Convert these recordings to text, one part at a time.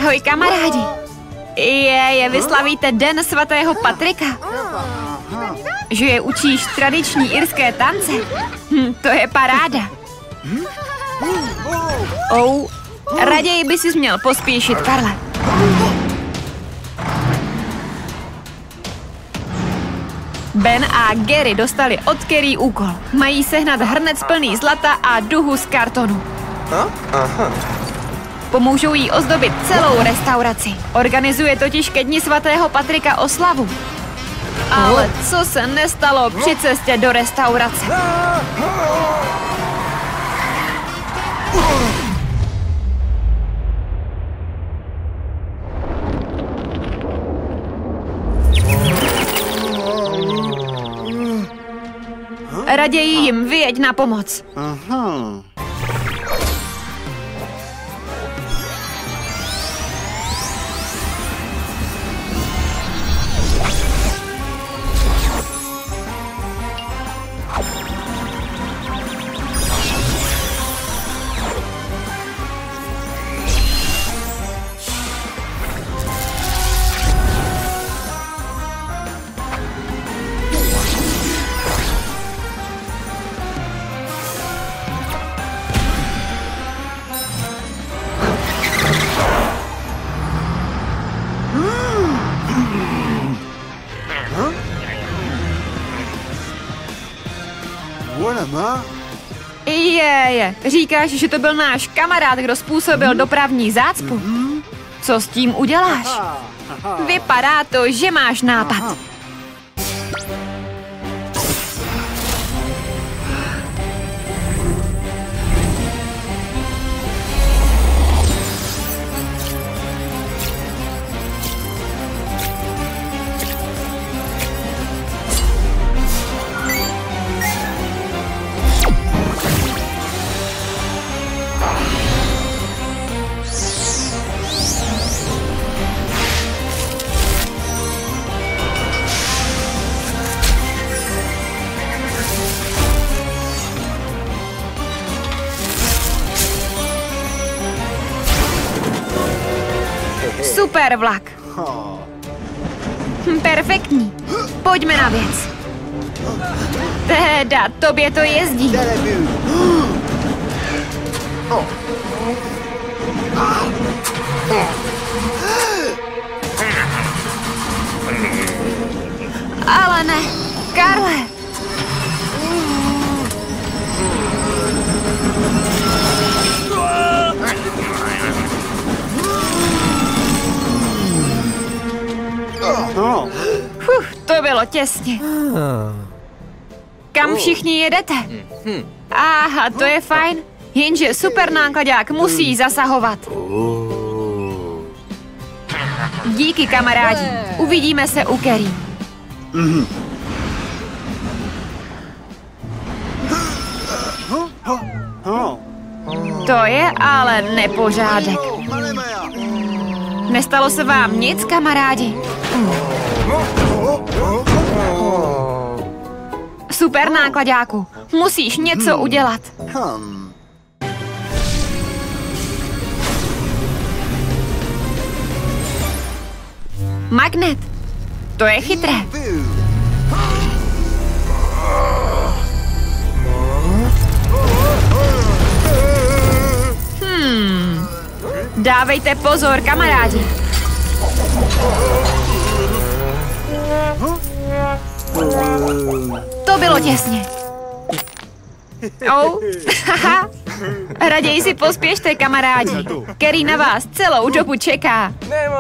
Ahoj kamarádi. Vy slavíte Den svatého Patrika. Že je učíš tradiční irské tance. To je paráda. Raději by si měl pospíšit, Karle. Ben a Gary dostali od Carrie úkol. Mají sehnat hrnec plný zlata a duhu z kartonu. Pomůžou jí ozdobit celou restauraci. Organizuje totiž ke dni svatého Patrika oslavu. Ale co se nestalo při cestě do restaurace? Raději jim vyjeď na pomoc. Říkáš, že to byl náš kamarád, kdo způsobil dopravní zácpu? Co s tím uděláš? Vypadá to, že máš nápad. Super vlak. Perfektní. Pojďme na věc. Teda, tobě to jezdí. Ale ne, Karle. To bylo těsně. Kam všichni jedete? Aha, to je fajn. Jenže super nákladák musí zasahovat. Díky, kamarádi. Uvidíme se u Carrie. To je ale nepořádek. Nestalo se vám nic, kamarádi? Super nákladáku, musíš něco udělat. Magnet, to je chytré. Dávejte pozor, kamarádi. To bylo těsně. Raději si pospěšte, kamarádi. Carrie na vás celou dobu čeká.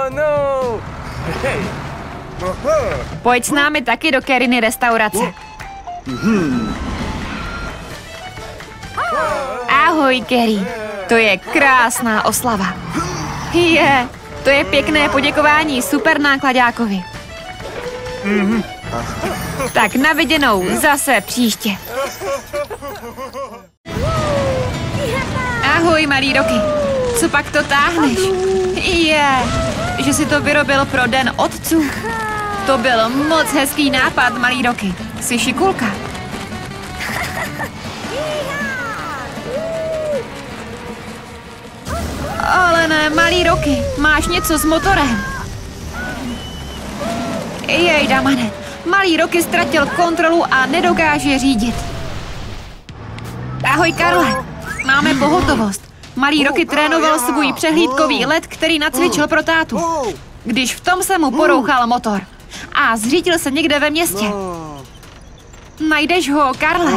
Pojď s námi taky do Carriny restaurace. Ahoj, Carrie. To je krásná oslava. To je pěkné poděkování super nákladákovi. Tak na viděnou zase příště. Ahoj, malý Rocky. Co pak to táhneš? Že si to vyrobil pro Den otců. To byl moc hezký nápad, malý Rocky. Jsi šikulka. Ale ne. Ale malý Rocky, máš něco s motorem? Jej, Damane, malý Rocky ztratil kontrolu a nedokáže řídit. Ahoj, Karle, máme pohotovost. Malý Rocky trénoval svůj přehlídkový let, který nacvičil pro tátu. Když v tom se mu porouchal motor a zřítil se někde ve městě. Najdeš ho, Karle?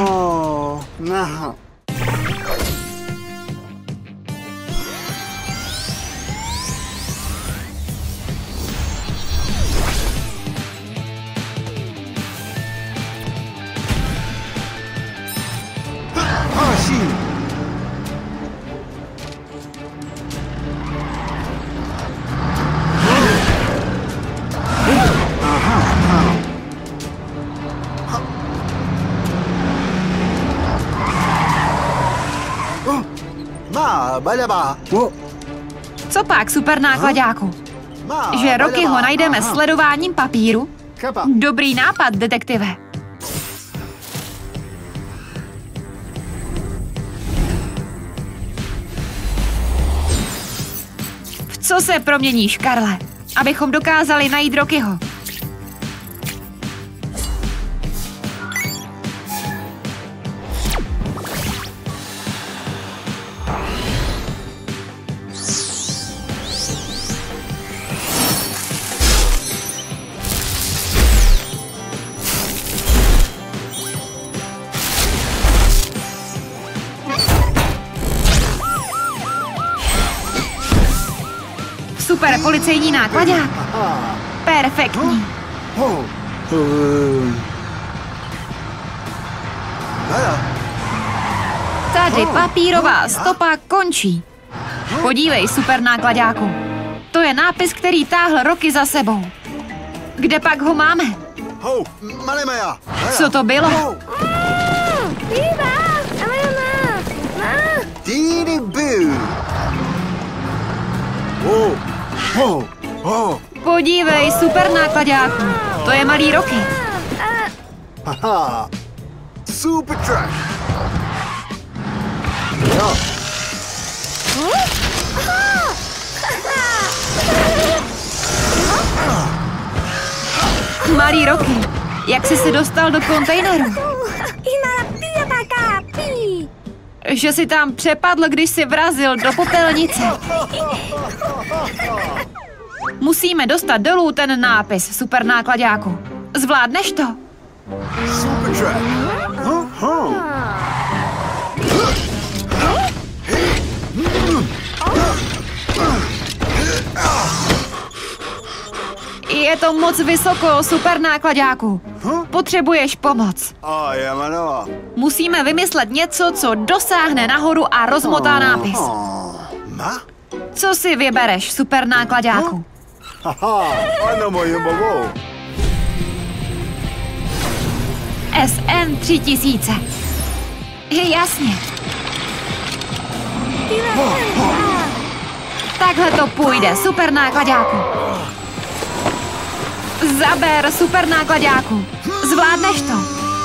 Co pak, super náklaďáku? Že Rockyho najdeme sledováním papíru? Dobrý nápad, detektive. V co se proměníš, Karle? Abychom dokázali najít Rockyho. Super policejní náklaďák. Perfektní. Tady papírová stopa končí. Podívej, super náklaďáku. To je nápis, který táhl Rocky za sebou. Kde pak ho máme? Co to bylo? Podívej, super náklaďáku. To je malý Rocky. Super track. Malý Rocky, jak jsi se dostal do kontejneru? Že si tam přepadl, když si vrazil do popelnice. Musíme dostat dolů ten nápis, super náklaďáku. Zvládneš to? Je to moc vysoko, super náklaďáku. Potřebuješ pomoc. Musíme vymyslet něco, co dosáhne nahoru a rozmotá nápis. Co si vybereš, super náklaďáku? SN 3000. Jasně. Takhle to půjde, super náklaďáku. Zaber, super náklaďáku. Zvládneš to.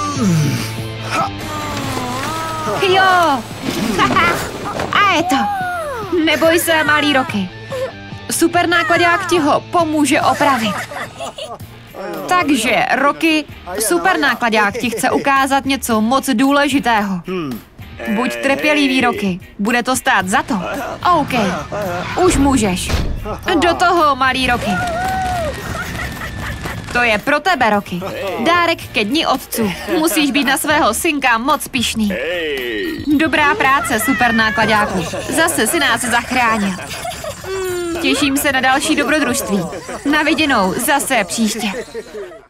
Jo. A je to. Neboj se, malý Rocky. Super náklaďák ti ho pomůže opravit. Takže, Rocky, super náklaďák ti chce ukázat něco moc důležitého. Buď trpělivý, Rocky. Bude to stát za to. OK. Už můžeš. Do toho, malý Rocky. To je pro tebe, Rocky. Dárek ke dni otců. Musíš být na svého synka moc pyšný. Dobrá práce, super náklaďáku. Zase si nás zachránil. Těším se na další dobrodružství. Na viděnou zase příště.